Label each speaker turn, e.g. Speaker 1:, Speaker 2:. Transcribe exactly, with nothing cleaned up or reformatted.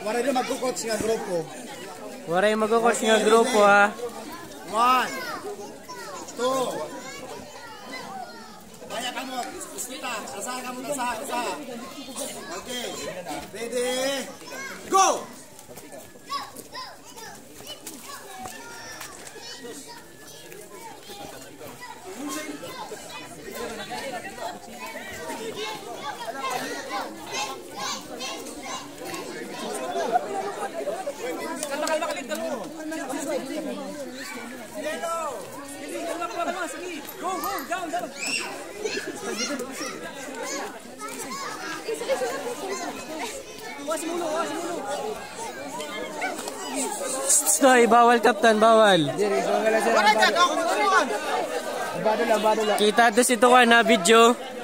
Speaker 1: Wala rin mag-coach nga grupo.
Speaker 2: Wala rin mag-coach nga grupo ha.
Speaker 1: One. Two. Kaya ka mo. Kita. Asa ka mo. Asa. Asa. Okay. Ready. Go!
Speaker 3: Go, go, down, down. Wash mulu, wash mulu.
Speaker 2: Stoy, bawal kaptan, bawal.
Speaker 1: Wala ka, ako. Badala, badala.
Speaker 2: Kita to ito ka na video.